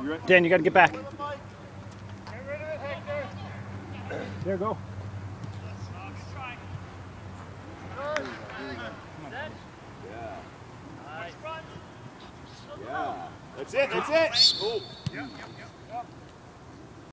Dan, you got to get back. There, go. Yeah. That's it. That's it. Cool. Yep.